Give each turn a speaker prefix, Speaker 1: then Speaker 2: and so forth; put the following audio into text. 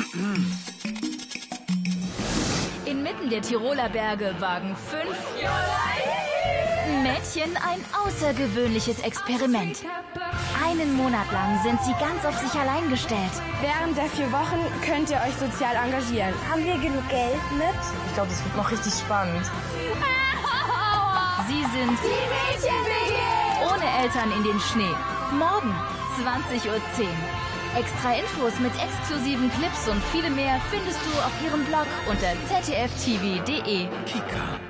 Speaker 1: Inmitten der Tiroler Berge wagen 5 Mädchen ein außergewöhnliches Experiment. Einen Monat lang sind sie ganz auf sich allein gestellt.
Speaker 2: Während der 4 Wochen könnt ihr euch sozial engagieren.
Speaker 3: Haben wir genug Geld mit?
Speaker 4: Ich glaube, das wird noch richtig spannend.
Speaker 1: Sie sind
Speaker 2: Die Mädchen-WG!
Speaker 1: ohne Eltern in den Schnee. Morgen, 20:10 Uhr. Extra Infos mit exklusiven Clips und viele mehr findest du auf ihrem Blog unter zdftv.de.
Speaker 5: Kika.